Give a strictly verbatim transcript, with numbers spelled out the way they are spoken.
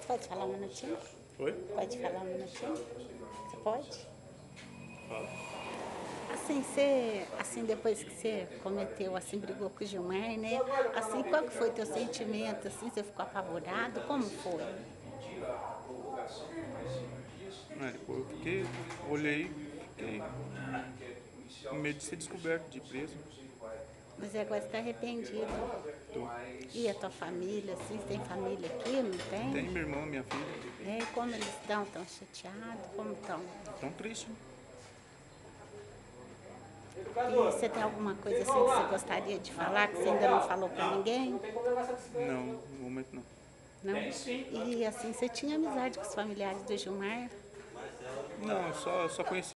Pode falar um minutinho? Oi? Pode falar um minutinho? Você pode? Fala. Assim, você, assim, depois que você cometeu, assim, brigou com o Gilmar, né? Assim, qual que foi teu sentimento? Assim, você ficou apavorado? Como foi? É, depois eu fiquei, olhei, fiquei com medo de ser descoberto, de ir preso. Mas agora você está arrependido. Tô. E a tua família, assim, você tem família aqui, não tem? Tem meu irmão, minha filha. É, como eles estão? Estão chateados? Como estão? Tão triste. E você tem alguma coisa assim que você gostaria de falar, que você ainda não falou pra ninguém? Não, no momento não. Não? E assim, você tinha amizade com os familiares do Gilmar? Não, só, só conheci.